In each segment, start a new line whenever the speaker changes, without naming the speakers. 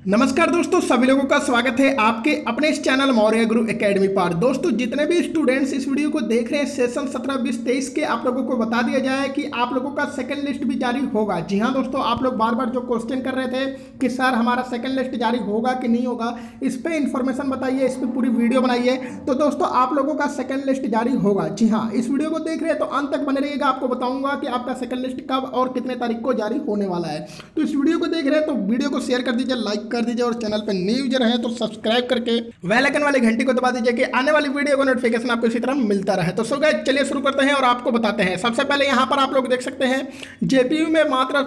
नमस्कार दोस्तों, सभी लोगों का स्वागत है आपके अपने इस चैनल मौर्य गुरु एकेडमी पर। दोस्तों, जितने भी स्टूडेंट्स इस वीडियो को देख रहे हैं सेशन 17, 20, 23 के, आप लोगों को बता दिया जाए कि आप लोगों का सेकंड लिस्ट भी जारी होगा। जी हाँ दोस्तों, आप लोग बार बार जो क्वेश्चन कर रहे थे कि सर हमारा सेकंड लिस्ट जारी होगा कि नहीं होगा, इस पर इंफॉर्मेशन बताइए, इस पर पूरी वीडियो बनाइए। तो दोस्तों, आप लोगों का सेकंड लिस्ट जारी होगा। जी हाँ, इस वीडियो को देख रहे हैं तो अंत तक बने रहिएगा, आपको बताऊंगा कि आपका सेकंड लिस्ट कब और कितने तारीख को जारी होने वाला है। तो इस वीडियो को देख रहे हैं तो वीडियो को शेयर कर दीजिए, लाइक कर दीजिए और चैनल पर न्यू यूजर है तो सब्सक्राइब करके बेल आइकन वाली घंटी को दबा दीजिए कि आने वाली वीडियो का नोटिफिकेशन आपको इसी तरह मिलता रहे। तो सो गाइस, चलिए शुरू करते हैं और आपको बताते हैं। सबसे पहले यहां पर आप लोग देख सकते हैं जेपीयू में मात्र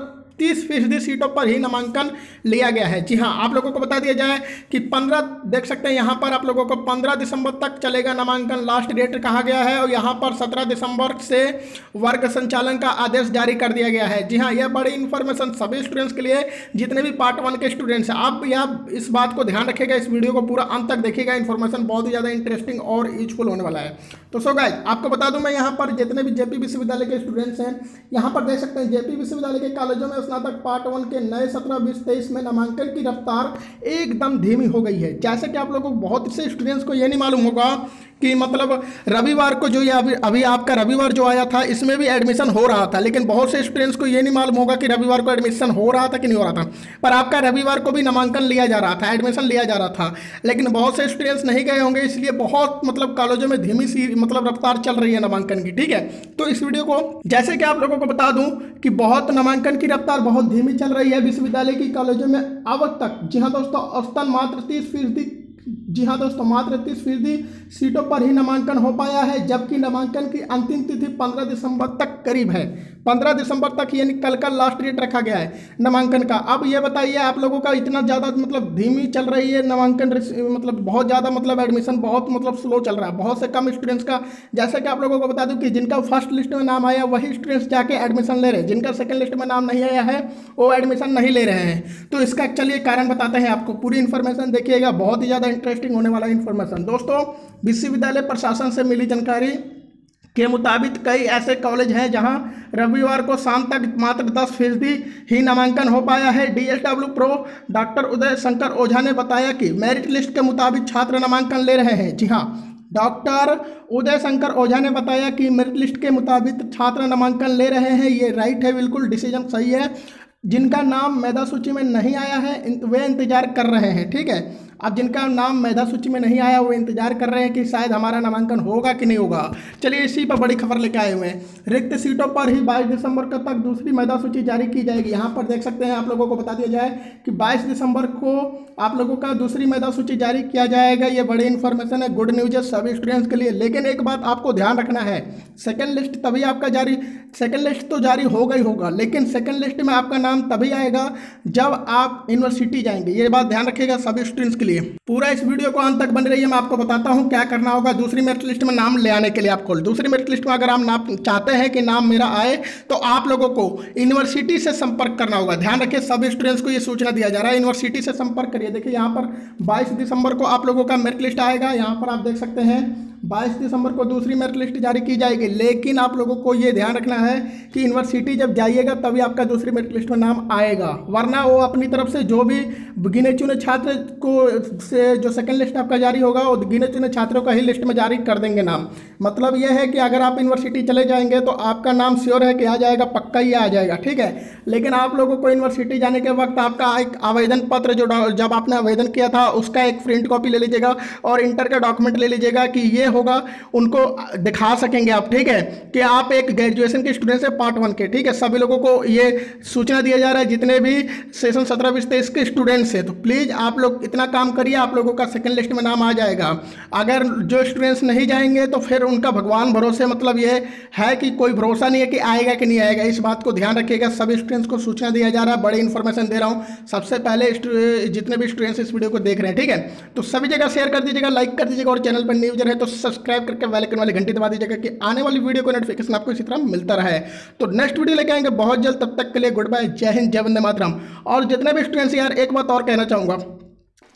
30% सीटों पर ही नामांकन लिया गया है। जी हाँ, आप लोगों को बता दिया जाए कि 15 देख सकते हैं यहाँ पर आप लोगों को 15 दिसंबर तक चलेगा नामांकन, लास्ट डेट कहा गया है। और यहाँ पर 17 दिसंबर से वर्ग संचालन का आदेश जारी कर दिया गया है। जी हाँ, यह बड़ी इंफॉर्मेशन सभी स्टूडेंट्स के लिए, जितने भी पार्ट 1 के स्टूडेंट्स हैं। आप यह इस बात को ध्यान रखिएगा, इस वीडियो को पूरा अंत तक देखिएगा, इन्फॉर्मेशन बहुत ही ज़्यादा इंटरेस्टिंग और यूजफुल होने वाला है। तो सो गाइस, आपको बता दूं मैं यहाँ पर जितने भी जेपी विश्वविद्यालय के स्टूडेंट्स हैं, यहाँ पर देख सकते हैं जेपी विश्वविद्यालय के कॉलेजों में स्नातक पार्ट 1 के नए 17, 20, 23 में नामांकन की रफ्तार एकदम धीमी हो गई है। जैसे कि आप लोगों को बहुत से स्टूडेंट्स को यह नहीं मालूम होगा कि मतलब रविवार को जो ये अभी आपका रविवार जो आया था इसमें भी एडमिशन हो रहा था, लेकिन बहुत से स्टूडेंट्स को ये नहीं मालूम होगा कि रविवार को एडमिशन हो रहा था कि नहीं हो रहा था। पर आपका रविवार को भी नामांकन लिया जा रहा था, एडमिशन लिया जा रहा था, लेकिन बहुत से स्टूडेंट्स नहीं गए होंगे, इसलिए बहुत मतलब कॉलेजों में धीमी सी मतलब रफ्तार चल रही है नामांकन की। ठीक है, तो इस वीडियो को जैसे कि आप लोगों को बता दूं कि बहुत नामांकन की रफ्तार बहुत धीमी चल रही है विश्वविद्यालय की कॉलेजों में अब तक। जी हाँ दोस्तों, औसतन मात्र 30%, जी हाँ दोस्तों, मात्र 30% सीटों पर ही नामांकन हो पाया है, जबकि नामांकन की अंतिम तिथि 15 दिसंबर तक करीब है। 15 दिसंबर तक यानी कल का लास्ट डेट रखा गया है नामांकन का। अब ये बताइए आप लोगों का इतना ज़्यादा मतलब धीमी चल रही है नामांकन, मतलब बहुत ज़्यादा मतलब एडमिशन बहुत मतलब स्लो चल रहा है, बहुत से कम स्टूडेंट्स का। जैसे कि आप लोगों को बता दूं कि जिनका फर्स्ट लिस्ट में नाम आया वही स्टूडेंट्स जाके एडमिशन ले रहे हैं, जिनका सेकंड लिस्ट में नाम नहीं आया है वो एडमिशन नहीं ले रहे हैं। तो इसका चलिए कारण बताते हैं आपको, पूरी इन्फॉर्मेशन देखिएगा, बहुत ही ज़्यादा इंटरेस्टिंग होने वाला इन्फॉर्मेशन। दोस्तों, विश्वविद्यालय प्रशासन से मिली जानकारी के मुताबिक कई ऐसे कॉलेज हैं जहां रविवार को शाम तक मात्र 10% ही नामांकन हो पाया है। DSW pro doctor Uday Shankar Ojha ने बताया कि मेरिट लिस्ट के मुताबिक छात्र नामांकन ले रहे हैं। जी हाँ, डॉक्टर उदय शंकर ओझा ने बताया कि मेरिट लिस्ट के मुताबिक छात्र नामांकन ले रहे हैं। ये राइट है, बिल्कुल डिसीजन सही है। जिनका नाम मेधा सूची में नहीं आया है वे इंतजार कर रहे हैं। ठीक है, अब जिनका नाम मेधा सूची में नहीं आया वो इंतजार कर रहे हैं कि शायद हमारा नामांकन होगा कि नहीं होगा। चलिए इसी पर बड़ी खबर लेकर आए हुए हैं। रिक्त सीटों पर ही 22 दिसंबर तक दूसरी मेधा सूची जारी की जाएगी। यहाँ पर देख सकते हैं, आप लोगों को बता दिया जाए कि 22 दिसंबर को आप लोगों का दूसरी मेधा सूची जारी किया जाएगा। ये बड़ी इन्फॉर्मेशन है, गुड न्यूज है सभी स्टूडेंट्स के लिए। लेकिन एक बात आपको ध्यान रखना है, सेकेंड लिस्ट तभी आपका जारी, सेकेंड लिस्ट तो जारी होगा ही होगा, लेकिन सेकेंड लिस्ट में आपका नाम तभी आएगा जब आप यूनिवर्सिटी जाएंगे। ये बात ध्यान रखिएगा सभी स्टूडेंट्स के लिए। पूरा इस वीडियो को अंत तक बने रहिए, मैं आपको बताता हूं क्या करना होगा दूसरी मेरिट लिस्ट में नाम ले आने के लिए। आपको दूसरी मेरिट लिस्ट में अगर आप नाम चाहते हैं कि नाम मेरा आए तो आप लोगों को यूनिवर्सिटी से संपर्क करना होगा। ध्यान रखिए, सभी स्टूडेंट्स को ये सूचना दिया जा रहा है, यूनिवर्सिटी से संपर्क करिए। देखिए यहाँ पर 22 दिसंबर को आप लोगों का मेरिट लिस्ट आएगा। यहाँ पर आप देख सकते हैं 22 दिसंबर को दूसरी मेरिट लिस्ट जारी की जाएगी। लेकिन आप लोगों को ये ध्यान रखना है कि यूनिवर्सिटी जब जाइएगा तभी आपका दूसरी मेरिट लिस्ट में नाम आएगा, वरना वो अपनी तरफ से जो भी गिने चुने छात्र को से जो सेकंड लिस्ट आपका जारी होगा वो गिने चुने छात्रों का ही लिस्ट में जारी कर देंगे नाम। मतलब यह है कि अगर आप यूनिवर्सिटी चले जाएंगे तो आपका नाम श्योर है कि आ जाएगा, पक्का ही आ जाएगा। ठीक है, लेकिन आप लोगों को यूनिवर्सिटी जाने के वक्त आपका एक आवेदन पत्र जो जब आपने आवेदन किया था उसका एक प्रिंट कॉपी ले लीजिएगा और इंटर का डॉक्यूमेंट ले लीजिएगा कि ये होगा, उनको दिखा सकेंगे आप। ठीक है, कि आप एक ग्रेजुएशन के स्टूडेंट से पार्ट 1 के। ठीक है, सभी लोगों को ये सूचना दिया जा रहा है जितने भी सेशन 17, 20, 23 के स्टूडेंट्स हैं। तो प्लीज़ आप लोग इतना काम करिए, आप लोगों का सेकंड लिस्ट में नाम आ जाएगा। अगर जो स्टूडेंट्स नहीं जाएंगे तो फिर उनका भगवान भरोसे, मतलब ये है कि कोई भरोसा नहीं है कि आएगा कि नहीं आएगा। इस बात को ध्यान रखिएगा, सभी स्टूडेंट्स को सूचना दिया जा रहा है, बड़ी इन्फॉर्मेशन दे रहा हूँ सबसे पहले जितने भी स्टूडेंट्स इस वीडियो को देख रहे हैं। ठीक है, तो सभी जगह शेयर कर दीजिएगा, लाइक कर दीजिएगा और चैनल पर न्यू यूजर है तो सब्सक्राइब करके बेल आइकन वाली घंटी दबा दीजिएगा कि आने वाली वीडियो को नोटिफिकेशन आपको इसी तरह मिलता रहे। तो नेक्स्ट वीडियो लेके आएंगे बहुत जल्द, तब तक के लिए गुड बाय, जय हिंद, जय वंदे मातरम। और जितने भी स्टूडेंट्स यार, एक बात और कहना चाहूँगा,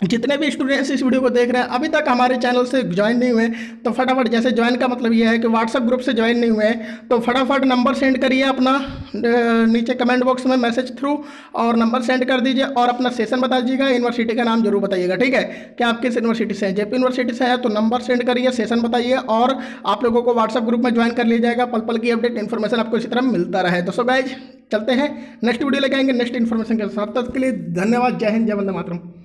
जितने भी स्टूडेंट्स इस वीडियो को देख रहे हैं अभी तक हमारे चैनल से ज्वाइन नहीं हुए, तो फटाफट, जैसे ज्वाइन का मतलब ये है कि व्हाट्सएप ग्रुप से ज्वाइन नहीं हुए हैं, तो फटाफट नंबर सेंड करिए अपना, नीचे कमेंट बॉक्स में मैसेज थ्रू और नंबर सेंड कर दीजिए और अपना सेशन बता दीजिएगा, यूनिवर्सिटी का नाम जरूर बताइएगा, ठीक है। कि आप किस यूनिवर्सिटी से हैं, जेपी यूनिवर्सिटी से है तो नंबर सेंड करिए, सेशन बताइए और आप लोगों को व्हाट्सएप ग्रुप में ज्वाइन कर लिया जाएगा। पल पल की अपडेट इन्फॉर्मेशन आपको इसी तरह मिलता रहे। तो सो गाइज चलते हैं, नेक्स्ट वीडियो लेके आएंगे नेक्स्ट इन्फॉर्मेशन के साथ। तब तक के लिए धन्यवाद। जय हिंद, जय वंदे मातरम।